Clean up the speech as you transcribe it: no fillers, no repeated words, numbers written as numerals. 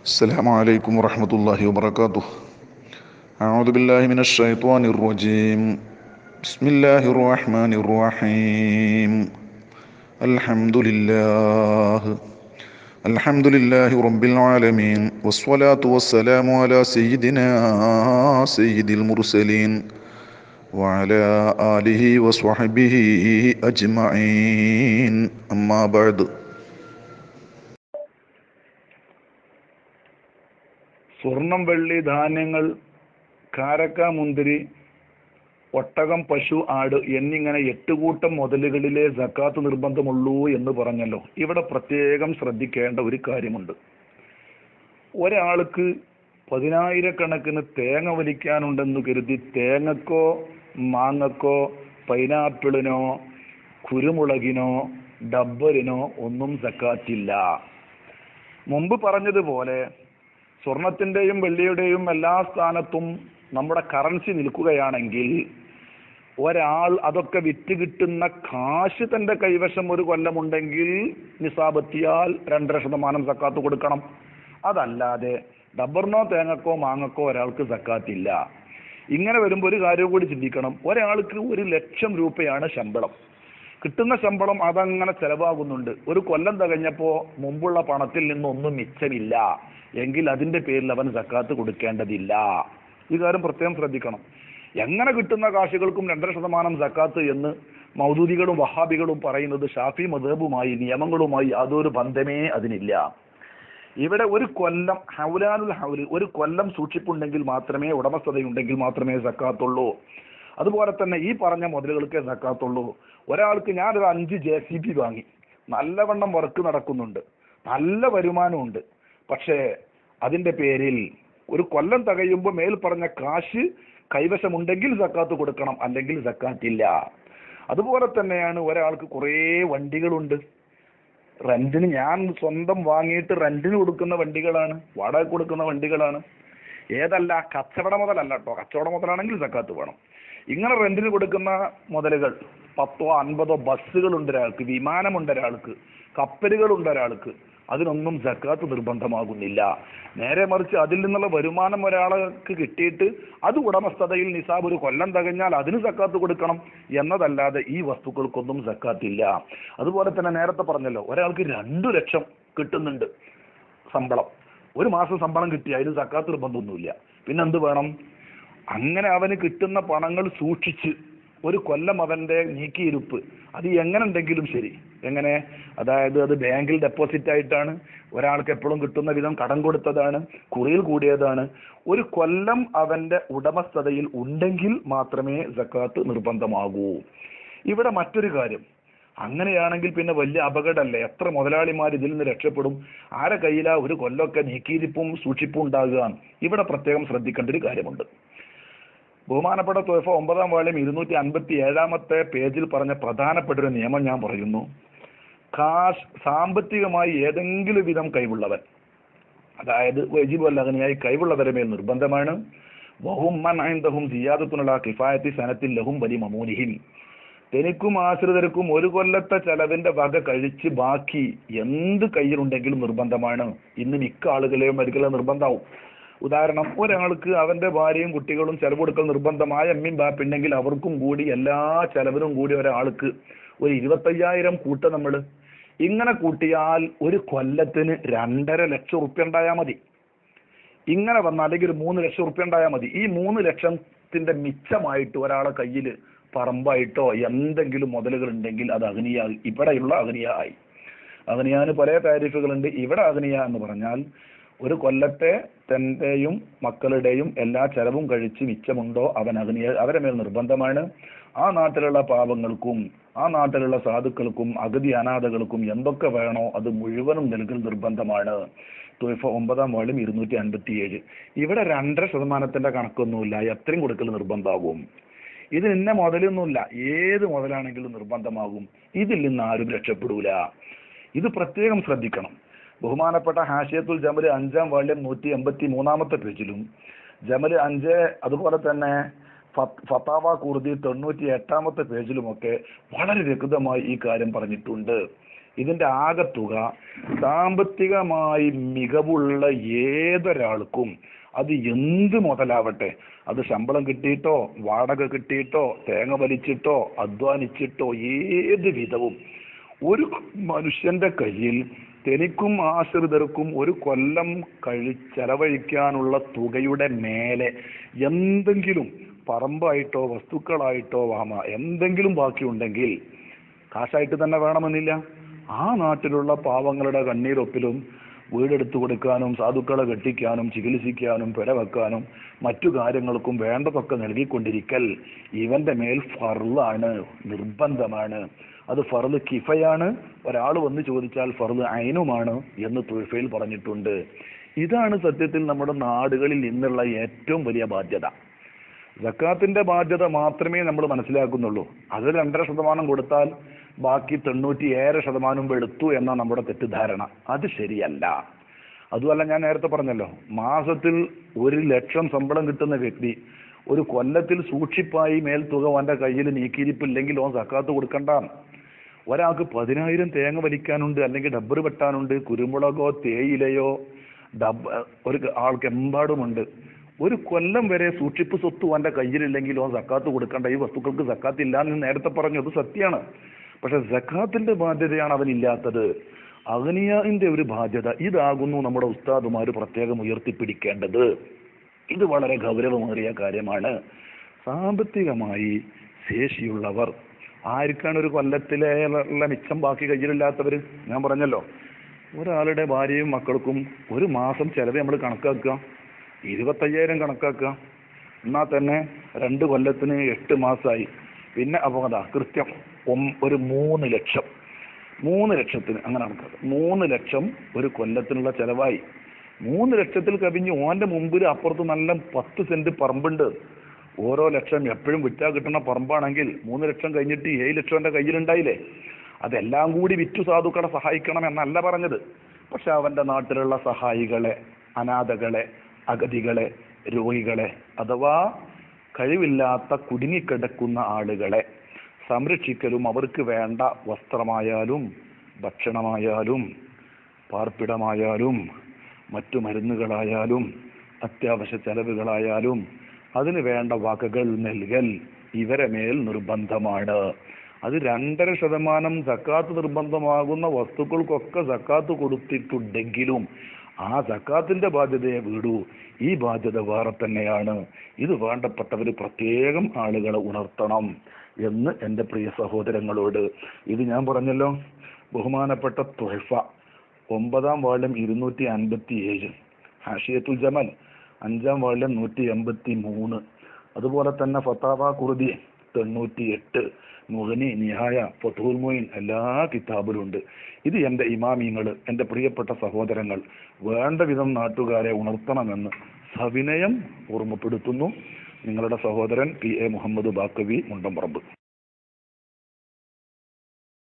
السلام عليكم ورحمة الله وبركاته. أعوذ بالله من الشيطان الرجيم. بسم الله الرحمن الرحيم. الحمد لله الحمد لله رب العالمين، والصلاة والسلام على سيدنا سيد المرسلين وعلى آله وصحبه أجمعين. أما بعد. സ്വർണം, വെള്ളി, ധാന്യങ്ങൾ, കാരക്ക, മുന്തിരി, ഒട്ടകം, പശു, ആട് എന്നിങ്ങനെ 8 കൂട്ടം മുതലുകളിലെ സക്കാത്ത് നിർബന്ധമുള്ളൂ എന്ന് പറഞ്ഞല്ലോ. ഇവിടെ പ്രത്യേകം ശ്രദ്ധിക്കേണ്ട ഒരു കാര്യമുണ്ട്. ഒരാൾക്ക് 10,000-കണക്കിന് തേങ്ങ വലിക്കാനുണ്ടെന്ന് കരുതി തേങ്ങക്കോ മാങ്ങക്കോ പൈനാപ്പിളിനോ കുരുമുളകിനോ ഡബ്ബറിനോ ഒന്നും സക്കാത്തില്ല. മുമ്പ് പറഞ്ഞതുപോലെ സ്വർണത്തിന്റെയും വെള്ളിയുടെയും എല്ലാ സ്ഥാനത്തും നമ്മുടെ കറൻസി നിൽക്കുകയാണെങ്കിൽ ഒരാൾ അതൊക്കെ വിറ്റ് കിട്ടുന്ന കാശ് തന്റെ കൈവശം ഒരു കൊല്ലമുണ്ടെങ്കിൽ നിസാബെത്തിയാൽ 2.5% സക്കാത്ത് കൊടുക്കണം. അതല്ലാതെ ഡബ്ബറിനോ തേങ്ങക്കോ മാങ്ങക്കോ ഒരാൾക്ക് സക്കാത്തില്ല. ഇങ്ങനെ വരുമ്പോൾ ഒരു കാര്യം കൂടി ചിന്തിക്കണം. ഒരാൾക്ക് 1,00,000 രൂപയാണ് ശമ്പളം. കിട്ടുന്ന ശമ്പളം അതങ്ങനെ ചെലവാകുന്നുണ്ട്. ഒരു കൊല്ലം തികഞ്ഞപ്പോൾ മുമ്പുള്ള പണത്തിൽ നിന്നൊന്നും മിച്ചമില്ല എങ്കിൽ അതിന്റെ പേരിൽ അവൻ സക്കാത്ത് കൊടുക്കേണ്ടതില്ല. ഈ കാര്യം പ്രത്യേകം ശ്രദ്ധിക്കണം. എങ്ങനെ കിട്ടുന്ന കാശുകൾക്കും 2.5% സക്കാത്ത് എന്ന് മൗദൂദികളും വഹാബികളും പറയുന്നത് ഷാഫി മദ്ഹബുമായി നിയമങ്ങളുമായി യാതൊരു ബന്ധമേ അതിനില്ല. ഇവിടെ ഒരു കൊല്ലം ഹൗലാനുൽ ഹൗല്, ഒരു കൊല്ലം സൂക്ഷിപ്പുണ്ടെങ്കിൽ മാത്രമേ, ഉടമസ്ഥതയുണ്ടെങ്കിൽ മാത്രമേ സക്കാത്തുള്ളൂ. അതുപോലെ തന്നെ ഈ പറഞ്ഞ മുതലുകൾക്കേ സക്കാത്തുള്ളൂ. ഒരാൾക്ക് ഞാനൊരു 5 JCB വാങ്ങി, നല്ലവണ്ണം വർക്ക് നടക്കുന്നുണ്ട്, നല്ല വരുമാനമുണ്ട്. പക്ഷേ അതിന്റെ പേരിൽ ഒരു കൊല്ലം തികയുമ്പോൾ മേൽ പറഞ്ഞ കാശ് കൈവശമുണ്ടെങ്കിൽ സക്കാത്ത് കൊടുക്കണം, അല്ലെങ്കിൽ സക്കാത്തില്ല. അതുപോലെ തന്നെയാണ് ഒരാൾക്ക് കുറേ വണ്ടികളുണ്ട്. റെന്റിന്, ഞാൻ സ്വന്തം വാങ്ങിയിട്ട് റെന്റിന് കൊടുക്കുന്ന വണ്ടികളാണ്, വാടക കൊടുക്കുന്ന വണ്ടികളാണ്. ഏതല്ല, കച്ചവട മുതലല്ല കേട്ടോ. കച്ചവട മുതലാണെങ്കിൽ സക്കാത്ത് വേണം. ഇങ്ങനെ റെന്റിന് കൊടുക്കുന്ന മുതലുകൾ 10 50 ബസ്സുകളുണ്ട് ഒരാൾക്ക്, വിമാനമുണ്ട് ഒരാൾക്ക്, കപ്പലുകളുണ്ട് ഒരാൾക്ക്, അതിനൊന്നും സക്കാത്ത് നിർബന്ധമാകുന്നില്ല. നേരെ മറിച്ച് അതിൽ നിന്നുള്ള വരുമാനം ഒരാൾക്ക് കിട്ടിയിട്ട് അത് ഉടമസ്ഥതയിൽ നിസാബ് ഒരു കൊല്ലം തികഞ്ഞാൽ അതിന് സക്കാത്ത് കൊടുക്കണം എന്നതല്ലാതെ ഈ വസ്തുക്കൾക്കൊന്നും സക്കാത്തില്ല. അതുപോലെ തന്നെ നേരത്തെ പറഞ്ഞല്ലോ, ഒരാൾക്ക് 2 ലക്ഷം കിട്ടുന്നുണ്ട് ശമ്പളം. ഒരു മാസം ശമ്പളം കിട്ടി, അതിന് സക്കാത്ത് നിർബന്ധമൊന്നുമില്ല. പിന്നെന്ത് വേണം? അങ്ങനെ അവന് കിട്ടുന്ന പണങ്ങൾ സൂക്ഷിച്ച് ഒരു കൊല്ലം അവന്റെ നീക്കിയിരുപ്പ് അത് എങ്ങനെ ഉണ്ടെങ്കിലും ശരി, എങ്ങനെ, അതായത് അത് ബാങ്കിൽ ഡെപ്പോസിറ്റ് ആയിട്ടാണ്, ഒരാൾക്ക് എപ്പോഴും കിട്ടുന്ന വിധം കടം കൊടുത്തതാണ്, കുറിയിൽ കൂടിയതാണ്, ഒരു കൊല്ലം അവന്റെ ഉടമസ്ഥതയിൽ ഉണ്ടെങ്കിൽ മാത്രമേ സക്കാത്ത് നിർബന്ധമാകൂ. ഇവിടെ മറ്റൊരു കാര്യം, അങ്ങനെയാണെങ്കിൽ പിന്നെ വലിയ അപകടമല്ലേ. എത്ര മുതലാളിമാർ ഇതിൽ നിന്ന് രക്ഷപ്പെടും? ആരെ കയ്യിലാ ഒരു കൊല്ലമൊക്കെ നീക്കിയിരിപ്പും സൂക്ഷിപ്പും ഉണ്ടാകുക? ഇവിടെ പ്രത്യേകം ശ്രദ്ധിക്കേണ്ട ഒരു കാര്യമുണ്ട്. ബഹുമാനപ്പെട്ട ത്വയ്ഫ 9-ാം വാള്യം 257-ാമത്തെ പേജിൽ പറഞ്ഞ പ്രധാനപ്പെട്ട ഒരു നിയമം ഞാൻ പറയുന്നു. സാമ്പത്തികമായി ഏതെങ്കിലും വിധം കഴിവുള്ളവൻ, അതായത് വജിബുൽ അഗ്നിയായി കഴിവുള്ളവരുടെ മേൽ നിർബന്ധമാണ്. വഹും മൻ ഇൻദഹും സിയാദത്തുൻ കിഫായത്തി സനത്തിൽ ലഹും വലി മമൂനിഹിം, തനിക്കും ആശ്രിതർക്കും ഒരു കൊല്ലത്തെ ചെലവിന്റെ വക കഴിച്ച് ബാക്കി എന്ത് കയ്യിലുണ്ടെങ്കിലും നിർബന്ധമാണ്. ഇന്ന് മിക്ക ആളുകളെയും ഒരിക്കലും നിർബന്ധമാവും. ഉദാഹരണം, ഒരാൾക്ക് അവന്റെ ഭാര്യയും കുട്ടികളും ചെലവ് കൊടുക്കൽ നിർബന്ധമായ അമ്മയും ബാപ്പുണ്ടെങ്കിൽ അവർക്കും കൂടി എല്ലാ ചെലവിനും കൂടി ഒരാൾക്ക് ഒരു 25,000 കൂട്ട നമ്മൾ ഇങ്ങനെ കൂട്ടിയാൽ ഒരു കൊല്ലത്തിന് 2.5 ലക്ഷം റുപ്യ ഉണ്ടായാൽ മതി. ഇങ്ങനെ വന്നാൽ അല്ലെങ്കിൽ ഒരു 3 ലക്ഷം റുപ്യ ഉണ്ടായാൽ മതി. ഈ 3 ലക്ഷത്തിന്റെ മിച്ചമായിട്ട് ഒരാളെ കയ്യിൽ പറമ്പായിട്ടോ എന്തെങ്കിലും മുതലുകൾ ഉണ്ടെങ്കിൽ അത് അഗ്നിയ, ഇവിടെയുള്ള അഗ്നിയ ആയി. അഗ്നിയാന് പല താരിഫുകളുണ്ട്. ഇവിടെ അഗ്നിയ എന്ന് പറഞ്ഞാൽ ഒരു കൊല്ലത്തെ തന്റെയും മക്കളുടെയും എല്ലാ ചെലവും കഴിച്ച് മിച്ചമുണ്ടോ അവൻ അഗ്നിയ, അവരെ മേൽ നിർബന്ധമാണ്. ആ നാട്ടിലുള്ള പാപങ്ങൾക്കും ആ നാട്ടിലുള്ള സാധുക്കൾക്കും അഗതി അനാഥകൾക്കും എന്തൊക്കെ വേണോ അത് മുഴുവനും നൽകൽ നിർബന്ധമാണ്. ത്വയ്ഫ 9-ാം വാള്യം 257. ഇവിടെ 2.5% കണക്കൊന്നുമില്ല, എത്രയും കൊടുക്കൽ നിർബന്ധമാകും. ഇത് ഇന്ന മുതലൊന്നുമില്ല, ഏത് മുതലാണെങ്കിലും നിർബന്ധമാകും. ഇതിൽ നിന്ന് ആരും രക്ഷപ്പെടൂല. ഇത് പ്രത്യേകം ശ്രദ്ധിക്കണം. ബഹുമാനപ്പെട്ട ഹാഷിയത്തുൽ ജമൽ 5-ാം വാള്യം 183-ാമത്തെ പേജിലും ജമൽ 5, അതുപോലെ തന്നെ ഫത്താവ കുർദി 98-ാമത്തെ പേജിലുമൊക്കെ വളരെ വ്യക്തമായി ഈ കാര്യം പറഞ്ഞിട്ടുണ്ട്. ഇതിന്റെ ആകെത്തുക സാമ്പത്തികമായി മികവുള്ള ഏതൊരാൾക്കും അത് എന്ത് മുതലാവട്ടെ, അത് ശമ്പളം കിട്ടിയിട്ടോ വാടക കിട്ടിയിട്ടോ തേങ്ങ വലിച്ചിട്ടോ അധ്വാനിച്ചിട്ടോ ഏത് വിധവും ഒരു മനുഷ്യന്റെ കയ്യിൽ തനിക്കും ആശ്രിതർക്കും ഒരു കൊല്ലം ചെലവഴിക്കാനുള്ള തുകയുടെ മേലെ എന്തെങ്കിലും പറമ്പായിട്ടോ വസ്തുക്കളായിട്ടോ എന്തെങ്കിലും ബാക്കിയുണ്ടെങ്കിൽ, കാശായിട്ട് തന്നെ വേണമെന്നില്ല, ആ നാട്ടിലുള്ള പാവങ്ങളുടെ കണ്ണീരൊപ്പിലും വീടെടുത്തു കൊടുക്കാനും സാധുക്കളെ കെട്ടിക്കാനും ചികിത്സിക്കാനും പെരവെക്കാനും മറ്റു കാര്യങ്ങൾക്കും വേണ്ടതൊക്കെ നൽകിക്കൊണ്ടിരിക്കൽ ഇവന്റെ മേൽ ഫർളാണ്, നിർബന്ധമാണ്. അത് ഫർള് കിഫയാണ്, ഒരാൾ വന്ന് ചോദിച്ചാൽ ഫർള് ഐനുമാണ് എന്ന് തുഹഫയിൽ പറഞ്ഞിട്ടുണ്ട്. ഇതാണ് സത്യത്തിൽ നമ്മുടെ നാടുകളിൽ നിന്നുള്ള ഏറ്റവും വലിയ ബാധ്യത. സക്കാത്തിന്റെ ബാധ്യത മാത്രമേ നമ്മൾ മനസ്സിലാക്കുന്നുള്ളൂ. അത് 2.5% കൊടുത്താൽ ബാക്കി 97% വെളുത്തു എന്ന നമ്മുടെ തെറ്റിദ്ധാരണ. അത് ശരിയല്ല. അതുമല്ല, ഞാൻ നേരത്തെ പറഞ്ഞല്ലോ, മാസത്തിൽ 1 ലക്ഷം ശമ്പളം കിട്ടുന്ന വ്യക്തി ഒരു കൊല്ലത്തിൽ സൂക്ഷിപ്പായി മേൽത്തുക അവന്റെ കയ്യിൽ നീക്കിയിരിപ്പില്ലെങ്കിൽ ഓൻ സക്കാത്ത് കൊടുക്കണ്ട. ഒരാൾക്ക് 10,000 തേങ്ങ വലിക്കാനുണ്ട്, അല്ലെങ്കിൽ ഡബ്ബർ വെട്ടാനുണ്ട്, കുരുമുളകോ തേയിലയോ ഒരു ആൾക്ക് എമ്പാടുമുണ്ട്. ഒരു കൊല്ലം വരെ സൂക്ഷിപ്പ് സ്വത്ത് അവന്റെ കയ്യിലില്ലെങ്കിൽ ഓൻ സക്കാത്ത് കൊടുക്കണ്ട. ഈ വസ്തുക്കൾക്ക് സക്കാത്ത് ഇല്ല എന്ന് നേരത്തെ പറഞ്ഞു, അത് സത്യമാണ്. പക്ഷെ സക്കാത്തിന്റെ ബാധ്യതയാണ് അവനില്ലാത്തത്. അഗ്നിയാന്റെ ഒരു ബാധ്യത ഇതാകുന്നു നമ്മുടെ ഉസ്താദുമാർ പ്രത്യേകം ഉയർത്തിപ്പിടിക്കേണ്ടത്. ഇത് വളരെ ഗൗരവമേറിയ കാര്യമാണ്. സാമ്പത്തികമായി ശേഷിയുള്ളവർ ആർക്കാണ് ഒരു കൊല്ലത്തിലെ മിച്ചം ബാക്കി കയ്യിലില്ലാത്തവർ? ഞാൻ പറഞ്ഞല്ലോ, ഒരാളുടെ ഭാര്യയും മക്കൾക്കും ഒരു മാസം ചെലവ് നമ്മൾ കണക്കാക്കുക, 25,000 കണക്കാക്കുക. എന്നാൽ തന്നെ 2 കൊല്ലത്തിന് 8 മാസമായി. പിന്നെ അപ്പോൾ കൃത്യം ഒരു 3 ലക്ഷം, 3 ലക്ഷത്തിന് അങ്ങനെ കണക്കാക്കുക. 3 ലക്ഷം ഒരു കൊല്ലത്തിനുള്ള ചെലവായി. 3 ലക്ഷത്തിൽ കവിഞ്ഞ് ഓന്റെ മുമ്പിൽ അപ്പുറത്ത് നല്ല 10 സെന്റ് പറമ്പുണ്ട്. ഓരോ ലക്ഷം എപ്പോഴും വിറ്റാ കിട്ടുന്ന പറമ്പാണെങ്കിൽ 3 ലക്ഷം കഴിഞ്ഞിട്ട് 7 ലക്ഷം എന്റെ കയ്യിലുണ്ടായില്ലേ? അതെല്ലാം കൂടി വിറ്റു സാധുക്കളെ സഹായിക്കണം എന്നല്ല പറഞ്ഞത്. പക്ഷെ അവന്റെ നാട്ടിലുള്ള സഹായികളെ, അനാഥകളെ, അഗതികളെ, രോഗികളെ, അഥവാ കഴിവില്ലാത്ത കുടുങ്ങിക്കിടക്കുന്ന ആളുകളെ സംരക്ഷിക്കലും അവർക്ക് വേണ്ട വസ്ത്രമായാലും ഭക്ഷണമായാലും പാർപ്പിടമായാലും മറ്റു മരുന്നുകളായാലും അത്യാവശ്യ ചെലവുകളായാലും അതിന് വേണ്ട വകകൾ നൽകൽ ഇവരെ മേൽ നിർബന്ധമാണ്. അത് 2.5% സക്കാത്ത് നിർബന്ധമാകുന്ന വസ്തുക്കൾക്കൊക്കെ സക്കാത്ത് കൊടുത്തിട്ടുണ്ടെങ്കിലും ആ സക്കാത്തിന്റെ ബാധ്യതയെ വിടൂ. ഈ ബാധ്യത വേറെ തന്നെയാണ്. ഇത് വേണ്ടപ്പെട്ടവർ പ്രത്യേകം ആളുകളെ ഉണർത്തണം എന്ന് എൻ്റെ പ്രിയ സഹോദരങ്ങളോട്. ഇത് ഞാൻ പറഞ്ഞല്ലോ, ബഹുമാനപ്പെട്ട തുഹഫ 9-ാം വാള്യം 257, ഹാഷിയത്തുൽ ജമൽ 5-ാം വാള്യം 183, അതുപോലെ തന്നെ ഫത്താവ ഖുർദി 98, മുഗ്നി, നിഹായ, ഫത്ഹുൽ മുഈൻ എല്ലാ കിതാബിലുണ്ട്. ഇത് എൻ്റെ ഇമാമിങ്ങൾ, എൻ്റെ പ്രിയപ്പെട്ട സഹോദരങ്ങൾ വേണ്ട വിധം നാട്ടുകാരെ ഉണർത്തണമെന്ന് സവിനയം ഓർമ്മപ്പെടുത്തുന്നു. നിങ്ങളുടെ സഹോദരൻ PA മുഹമ്മദ് ബാക്കവി, മുണ്ടംപറമ്പ്.